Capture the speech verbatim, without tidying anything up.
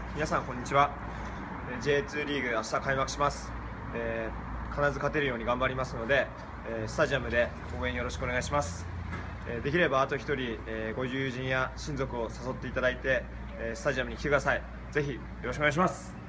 皆さんこんにちは。 ジェイツー リーグ明日開幕します。えー、必ず勝てるように頑張りますので、えー、スタジアムで応援よろしくお願いします。えー、できればあと一人、えー、ご友人や親族を誘っていただいて、えー、スタジアムに来てください。ぜひよろしくお願いします。